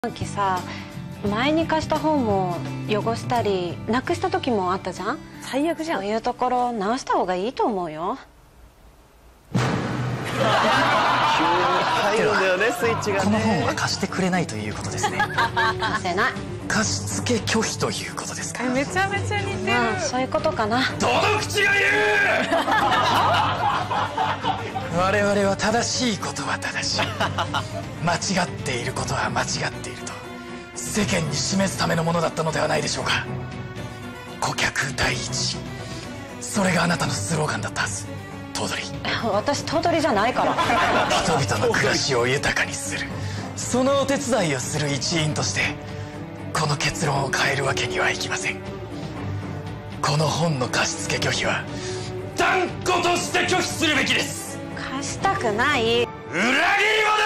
きさ、前に貸した本も汚したりなくした時もあったじゃん。 最悪じゃん。 そういうところ直した方がいいと思うよ。 急に入るんだよね、スイッチがね。 この本は貸してくれないということですね。 貸せない。 貸し付け拒否ということですか。 めちゃめちゃ似てる。 まあそういうことかな。 どの口が言う我々は正しいことは正しい、間違っていることは間違っていると世間に示すためのものだったのではないでしょうか。顧客第一、それがあなたのスローガンだったはず。頭取、 私頭取じゃないから。 人々の暮らしを豊かにする、そのお手伝いをする一員としてこの結論を変えるわけにはいきません。この本の貸付拒否は断固として拒否するべきです。 貸したくない。 裏切り者